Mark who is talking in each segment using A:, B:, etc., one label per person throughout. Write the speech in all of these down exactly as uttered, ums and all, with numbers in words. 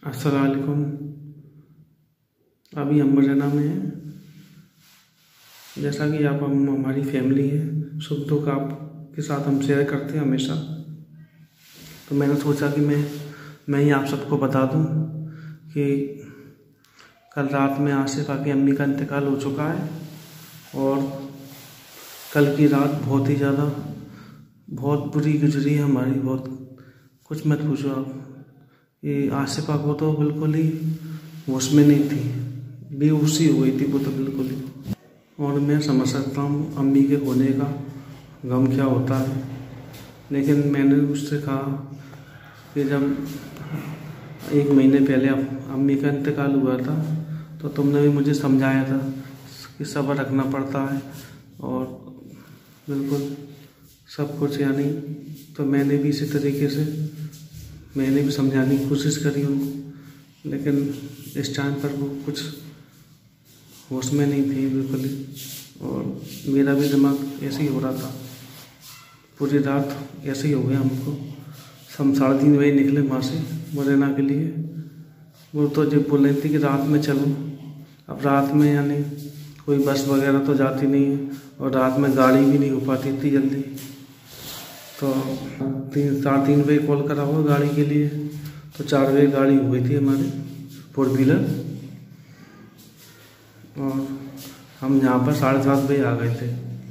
A: अस्सलाम वालेकुम। अभी हम मरना में हैं। जैसा कि आप हम हमारी फैमिली है, सुख दुख आपके साथ हम शेयर करते हैं हमेशा। तो मैंने सोचा कि मैं मैं ही आप सबको बता दूं कि कल रात में आसिफा की अम्मी का इंतकाल हो चुका है। और कल की रात बहुत ही ज़्यादा बहुत बुरी गुजरी है हमारी। बहुत कुछ मत पूछो आप। ये आसिफा को तो बिल्कुल ही होश में नहीं थी, बेहोशी हो गई थी वो तो बिल्कुल ही। और मैं समझ सकता हूँ अम्मी के होने का गम क्या होता है। लेकिन मैंने उससे कहा कि जब एक महीने पहले अम्मी का इंतकाल हुआ था तो तुमने भी मुझे समझाया था कि सब्र रखना पड़ता है और बिल्कुल सब कुछ, यानी तो मैंने भी इसी तरीके से मैंने भी समझाने की कोशिश करी उनको। लेकिन इस टाइम पर वो कुछ होश में नहीं थी बिल्कुल ही। और मेरा भी दिमाग ऐसे ही हो रहा था, पूरी रात ऐसे ही हो गया हमको। हम साढ़े तीन बजे निकले वहाँ से मुरैना के लिए। वो तो जब बोल रही थी कि रात में चलो। अब रात में यानी कोई बस वगैरह तो जाती नहीं है और रात में गाड़ी भी नहीं हो पाती इतनी जल्दी। तो तीन साढ़े तीन बजे कॉल करा हुआ गाड़ी के लिए, तो चार बजे गाड़ी हो गई थी हमारी फोर व्हीलर। और हम यहाँ पर साढ़े सात बजे आ गए थे।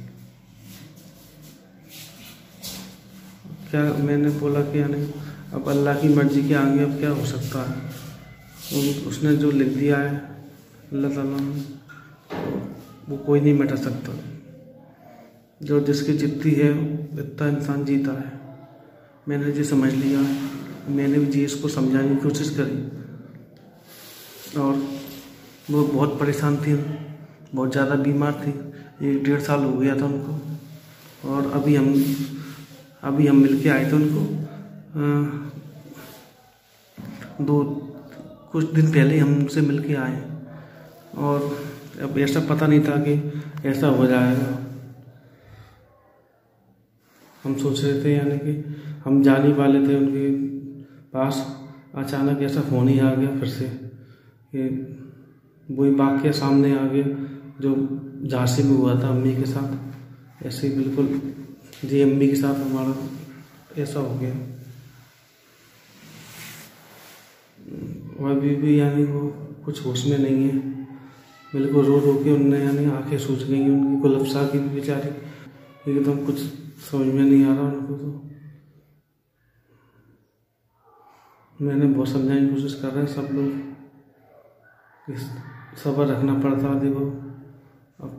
A: क्या मैंने बोला कि यानी अब अल्लाह की मर्ज़ी के आगे अब क्या हो सकता है। उसने जो लिख दिया है अल्लाह ताला ने, वो कोई नहीं मिटा सकता। जो जिसकी जितनी है इतना इंसान जीता है। मैंने जी समझ लिया, मैंने भी जी इसको समझाने की कोशिश करी। और वो बहुत परेशान थी, बहुत ज़्यादा बीमार थी। एक डेढ़ साल हो गया था उनको। और अभी हम अभी हम मिल के आए थे उनको। आ, दो कुछ दिन पहले हम उनसे मिल के आए। और अब ऐसा पता नहीं था कि ऐसा हो जाएगा। हम सोच रहे थे यानी कि हम जाने वाले थे उनके पास, अचानक ऐसा फ़ोन ही आ गया फिर से कि वही वाक़या सामने आ गया जो झांसी में हुआ था अम्मी के साथ। ऐसे ही बिल्कुल जी अम्मी के साथ हमारा ऐसा हो गया। और अभी भी यानी वो कुछ होश में नहीं है बिल्कुल। रो रो के उनने यानी आंखें सूज गई उनकी। गुलफ्सा की भी बेचारी एकदम कुछ समझ में नहीं आ रहा उनको। तो मैंने बहुत समझाने की कोशिश कर रहे हैं सब लोग, सब्र रखना पड़ता है। देखो अब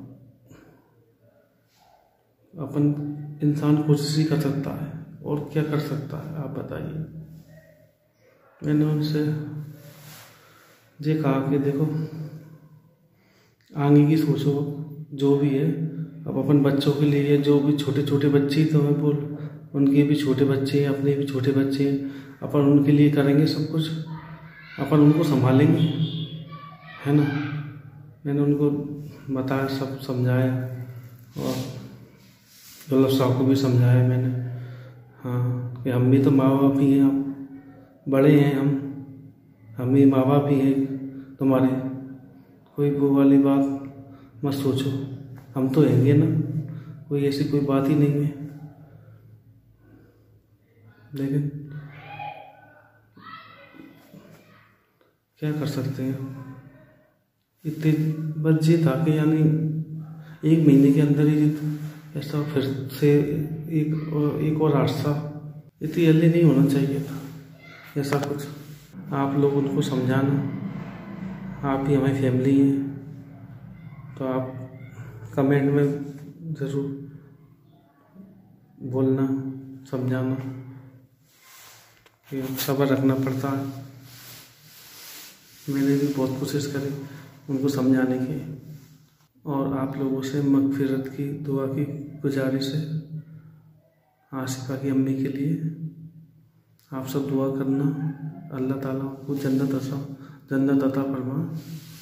A: अपन इंसान कोशिश ही कर सकता है और क्या कर सकता है, आप बताइए। मैंने उनसे ये कहा कि देखो आगे की सोचो जो भी है। अब अपन बच्चों के लिए जो भी छोटे छोटे बच्चे ही तो हैं, बोल उनके भी छोटे बच्चे हैं, अपने भी छोटे बच्चे हैं। अपन उनके लिए करेंगे सब कुछ, अपन उनको संभालेंगे, है ना। मैंने उनको बताया, सब समझाया। और दुल्हन साहब को भी समझाया मैंने, हाँ, कि हम भी तो माँ बाप ही हैं, आप बड़े हैं, हम हम भी माँ बाप ही हैं तुम्हारे। कोई वो वाली बात मत सोचो, हम तो हैंगे ना, कोई ऐसी कोई बात ही नहीं है। लेकिन क्या कर सकते हैं। इतने बस ये था कि यानी एक महीने के अंदर ही ऐसा फिर से एक और एक और हादसा इतनी जल्दी नहीं होना चाहिए था ऐसा कुछ। आप लोग उनको समझाना, आप ही हमारी फैमिली है, तो आप कमेंट में ज़रूर बोलना, समझाना कि सब्र रखना पड़ता है। मैंने भी बहुत कोशिश करी उनको समझाने की। और आप लोगों से मगफिरत की दुआ की गुजारिश है आसिफा की अम्मी के लिए। आप सब दुआ करना, अल्लाह ताला को जन्नत अता जन्नत अता फरमा।